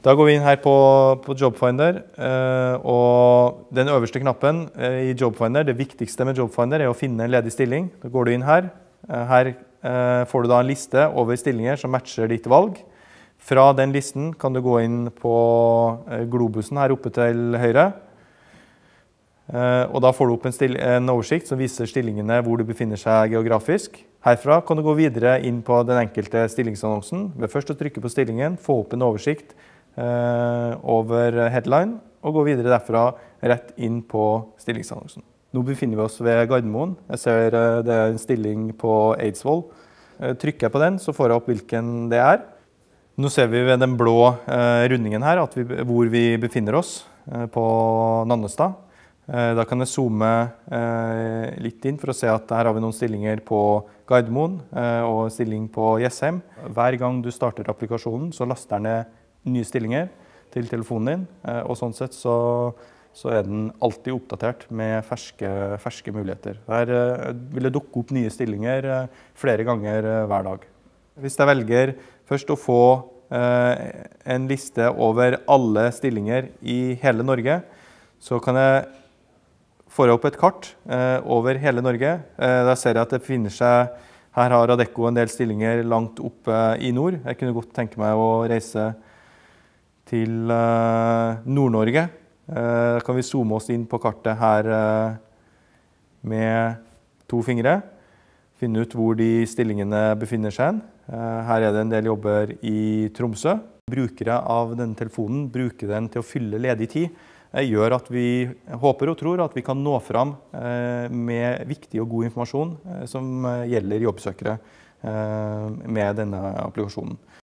Da går vi inn her på Jobfinder, og den øverste knappen i Jobfinder, det viktigste med Jobfinder er å finne en ledig stilling. Da går du inn her. Her får du da en liste over stillinger som matcher ditt valg. Fra den listen kan du gå inn på globusen her oppe til høyre. Og da får du opp en oversikt som viser stillingene hvor du befinner seg geografisk. Herfra kan du gå videre inn på den enkelte stillingsannonsen. Ved først å trykke på stillingen, få opp en oversikt over headline, og gå videre derfra rett inn på stillingsannonsen. Nå befinner vi oss ved Gardermoen. Jeg ser det er en stilling på Eidsvoll. Trykker jeg på den, så får jeg opp hvilken det er. Nå ser vi ved den blå rundingen her hvor vi befinner oss på Nannestad. Da kan jeg zoome litt inn for å se at her har vi noen stillinger på Gardermoen og stilling på Jessheim. Hver gang du starter applikasjonen, så laster den ned nye stillinger til telefonen din, og sånn sett så er den alltid oppdatert med ferske muligheter. Her vil det dukke opp nye stillinger flere ganger hver dag. Hvis jeg velger først å få en liste over alle stillinger i hele Norge, så kan jeg få opp et kart over hele Norge. Da ser jeg at det befinner seg, her har Adecco en del stillinger langt oppe i nord. Jeg kunne godt tenke meg å reise til Nord-Norge. Da kan vi zoome oss inn på kartet her med 2 fingre. Finne ut hvor de stillingene befinner seg. Her er det en del jobber i Tromsø. Brukere av denne telefonen bruker den til å fylle ledig tid. Det gjør at vi håper og tror at vi kan nå fram med viktig og god informasjon som gjelder jobbsøkere med denne applikasjonen.